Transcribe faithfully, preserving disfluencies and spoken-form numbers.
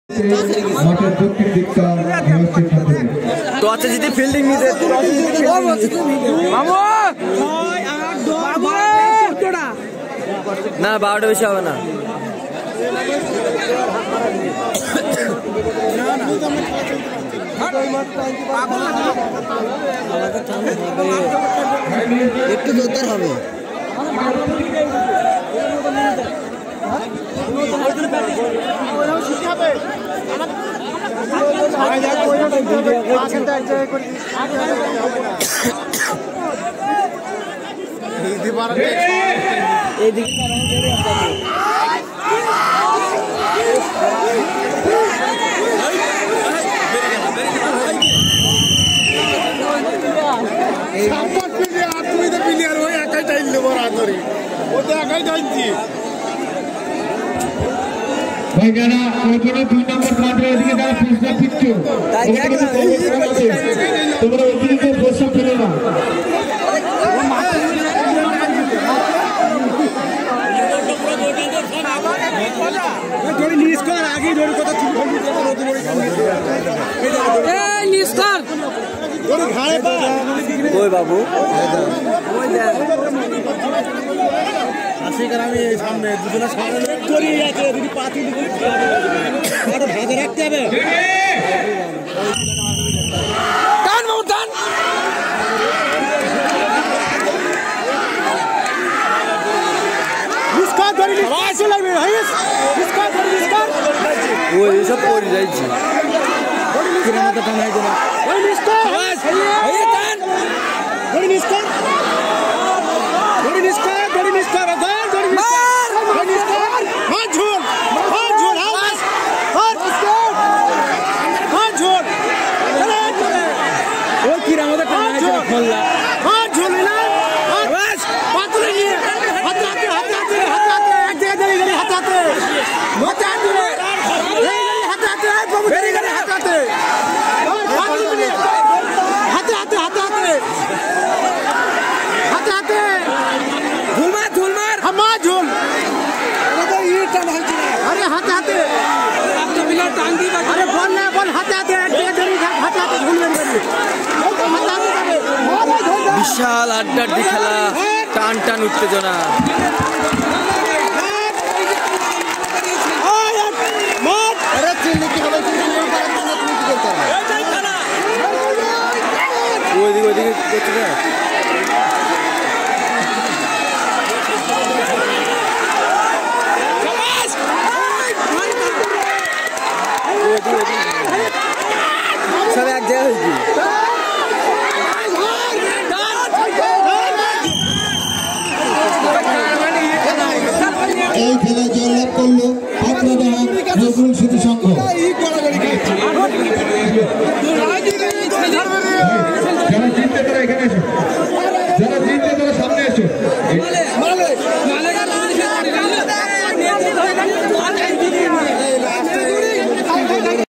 তো আচ্ছা যদি ফিল্ডিং নিতে না বারোটা বেশি হবে না একটু দরকার হবে ভাইজানা ওইখানে দুই নম্বর কাউন্টারের দিকে যারা প্রস্তাব দিচ্ছ তোমরা অতিরিক্ত প্রস্তাব ফেলো না বাবু আমি সামনে দুজনের সামনে জড়িয়ে আছে যদি পাতি ভাগে রাখতে হবে টান বাবু টান মিসকার ধরে আসে লাগবে হাইস মিসকার ধরে মিসকার ওই সব পড়ে যাইছে কিরা মত টান হয় না ওই মিসকার এই টান ধরে মিসকার ধরে মিসকার ধরে মিসকার ধরে ধরে মিসকার ধরে মিসকার হাত ঝোল হাত ঝোল হাত হাত মিসকার হাত ঝোল চলে চলে ওই কিরা মত টান হয় না খোললা হাত ঝোল না বাস পাতলে নিয়ে হাত হাতে হাত হাতে হাত হাতে এক জায়গায় ধরে হাত হাতে হাত হাতে এই হাত হাতে বাবু ধরে গেলে হাত হাতে হাতে হাতে হাতে হাতে হাতে হাতে ঝুলমার ঝুলমার হামা ঝুল আরে হাতে হাতে আরে বল না বল হাতে হাতে হাতে হাতে ঝুলবেন বিশাল আড্ডাড্ডি খেলা টান টান উত্তেজনা ওইদিকে ওইদিকে করতে না সব এক জায়গায় হয়েছি এই খেলায় জয়লাভ করলো পাত্রদহ নজরুল স্মৃতি সংঘ যারা জিততে তারা এখানে এসো যারা জিততে তারা সামনে এসো